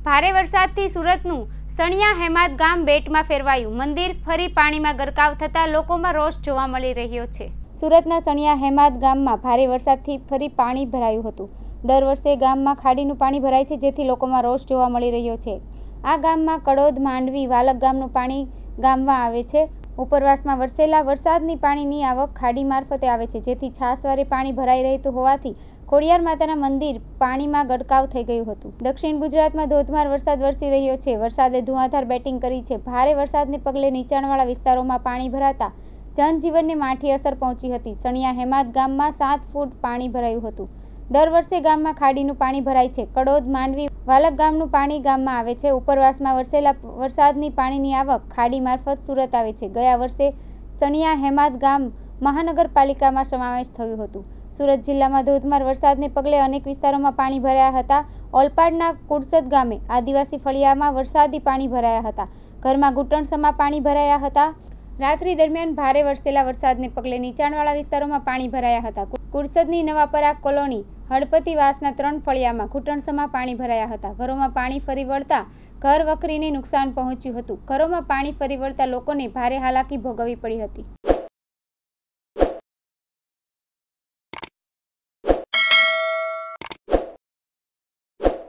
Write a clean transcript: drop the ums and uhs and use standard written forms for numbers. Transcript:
ભારે વરસાદથી સુરતનું સણિયા હેમાદ ગામ બેટમાં ફેરવાયું. મંદિર ફરી પાણીમાં ગરકાવ થતાં લોકોમાં રોષ જોવા મળી રહ્યો છે. સુરતના સણિયા હેમાદ ગામમાં ભારે વરસાદથી ફરી પાણી ભરાયું હતું. દર વર્ષે ગામમાં ખાડીનું પાણી ભરાય છે, જેથી લોકોમાં રોષ જોવા મળી રહ્યો છે. આ ગામમાં કડોદ, માંડવી, વાલક ગામનું પાણી ગામમાં આવે છે. ઉપરવાસમાં વરસેલા વરસાદની પાણીની આવક ખાડી મારફતે આવે છે, જેથી છાસવારે પાણી ભરાઈ રહેતું હોવાથી ખોડિયાર માતાના મંદિર પાણીમાં ગરકાવ થઈ ગયું હતું. દક્ષિણ ગુજરાતમાં ધોધમાર વરસાદ વરસી રહ્યો છે. વરસાદે ધુઆધાર બેટિંગ કરી છે. ભારે વરસાદને પગલે નીચાણવાળા વિસ્તારોમાં પાણી ભરાતા જનજીવનને માઠી અસર પહોંચી હતી. સણિયા હેમાદ ગામમાં 7 ફૂટ પાણી ભરાયું હતું. દર વર્ષે ગામમાં ખાડીનું પાણી ભરાય છે. કડોદ, માંડવી, વાલક ગામનું પાણી ગામમાં આવે છે. ઉપરવાસમાં વરસેલા વરસાદની પાણીની આવક ખાડી મારફત સુરત આવે છે. ગયા વર્ષે સણિયા હેમાદ ગામ મહાનગરપાલિકામાં સમાવેશ થયું હતું. સુરત જિલ્લામાં ધોધમાર વરસાદને પગલે અનેક વિસ્તારોમાં પાણી ભરાયા હતા. ઓલપાડના કુડસદ ગામે આદિવાસી ફળિયામાં વરસાદી પાણી ભરાયા હતા. ઘરમાં ઘૂંટણસમાં પાણી ભરાયા હતા. રાત્રિ દરમિયાન ભારે વરસેલા વરસાદને પગલે નીચાણવાળા વિસ્તારોમાં પાણી ભરાયા હતા. કુડસદની નવાપરા કોલોની હળપતિવાસના 3 ફળિયામાં ઘૂંટણસમાં પાણી ભરાયા હતા. ઘરોમાં પાણી ફરી વળતા ઘર વખરીને નુકસાન પહોંચ્યું હતું. ઘરોમાં પાણી ફરી વળતા લોકોને ભારે હાલાકી ભોગવવી પડી હતી.